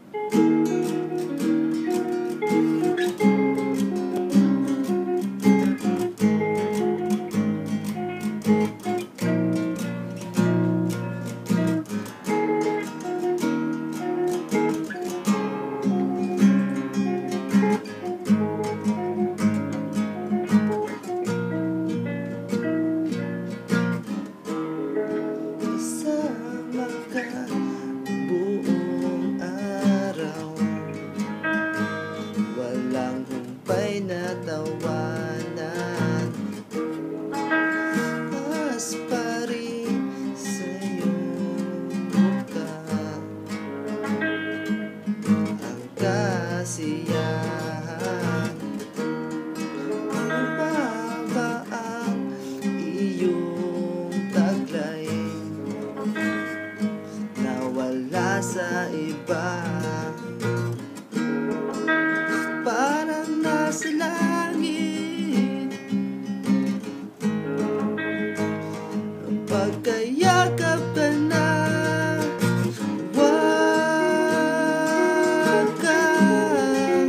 Kasama ka buong araw, walang humpay na tawanan. Taas pa rin sa iyong mukha ang kasiyahan. Ano ba ang iyong taglay na wala sa iba? Parang nasa langit pagkayakap ka na. Huwag kang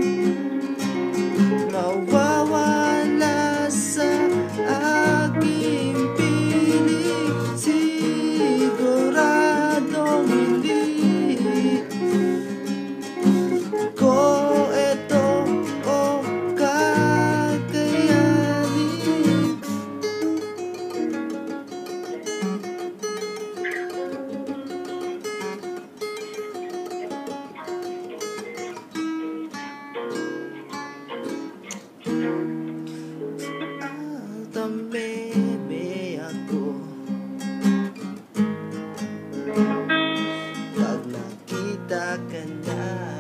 mawawala sa aking piling. Siguradong hindi ko ito o kakayanin. Tameme ako pag nakita ka na.